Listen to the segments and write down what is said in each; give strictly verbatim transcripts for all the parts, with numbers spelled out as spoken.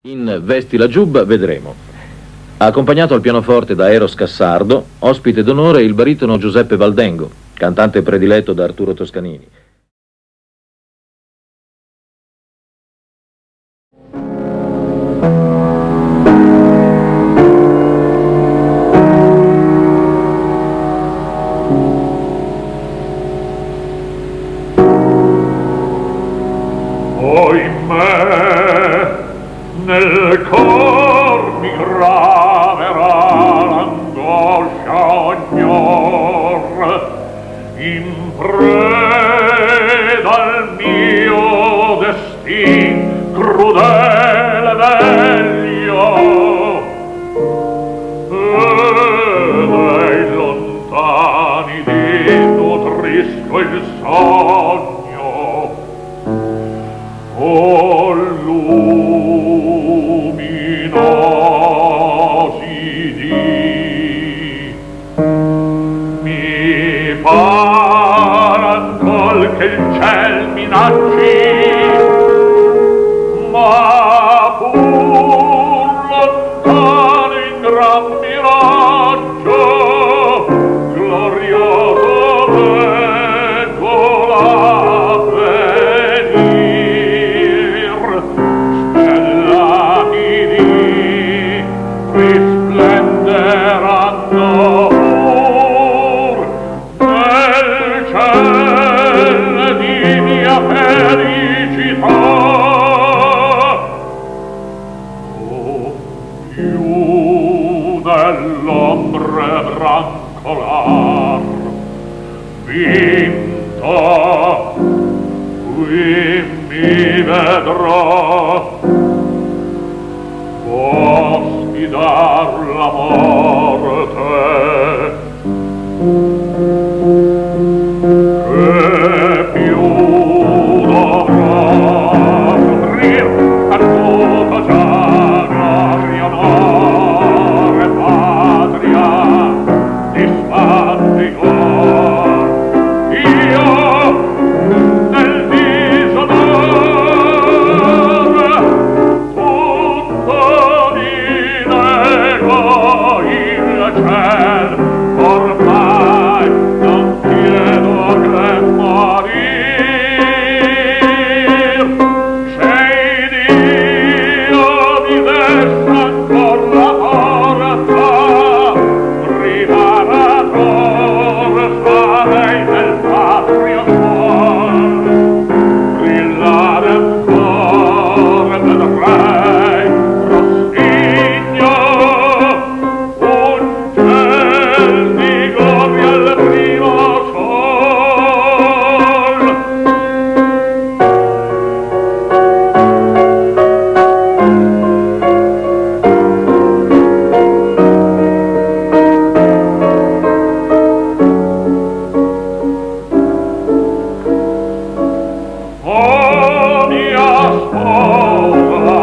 In Vesti la giubba vedremo. Accompagnato al pianoforte da Eros Cassardo, ospite d'onore il baritono Giuseppe Valdengo, cantante prediletto da Arturo Toscanini. Nel cor mi graverà l'angoscia ognor, in preda al mio destin crudele veglio, e dai lontani di nutrisco il sogno. O luminosi dì, mi par ancor che il ciel minacci, ma pur lontano in gran miraggio glorioso vengo l'avvenir. Stellati di risplenderanno or nel ciel di mia felicità. O più nell'ombre brancolar vinto, qui mi vedrò ospidar la morte, che più dovrà soffrir per tutto già gloria, onore, patria, disfatti cor. Io nel disonore tutto di nego il ciel, ormai non chiedo che morir. Se Dio mi desse ancor la forza, riparator farei del patrio cuor, brillare ancor vedrei prostigno un ciel di gloria al primo sol. Oh mia sposa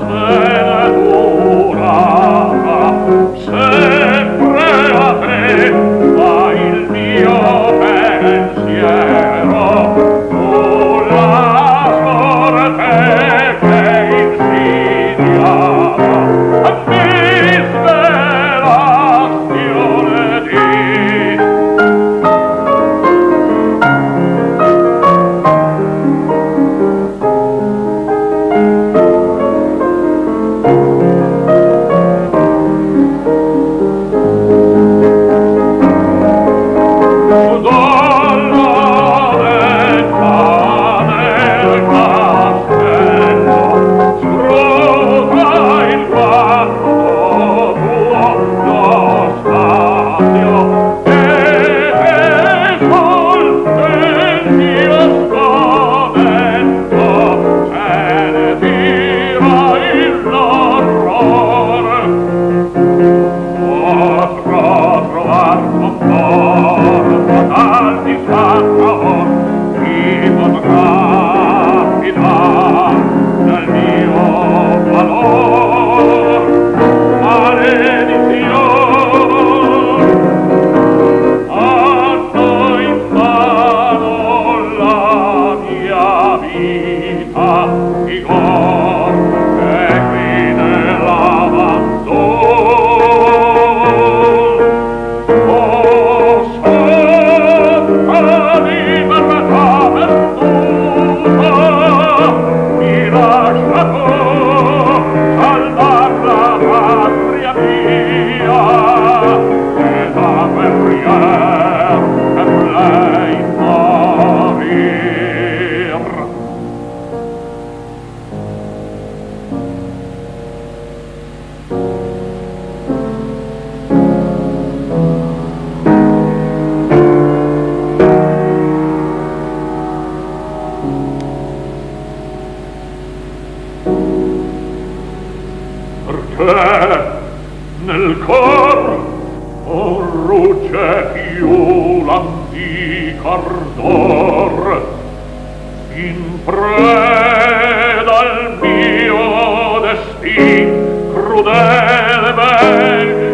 sventurata, sempre a te va il mio pensiero. Tu la sorte che insidiava a disperazione di. Prince Igor, che qui perché nel cor non rucce più l'antica ardor in preda al mio destin crudele bel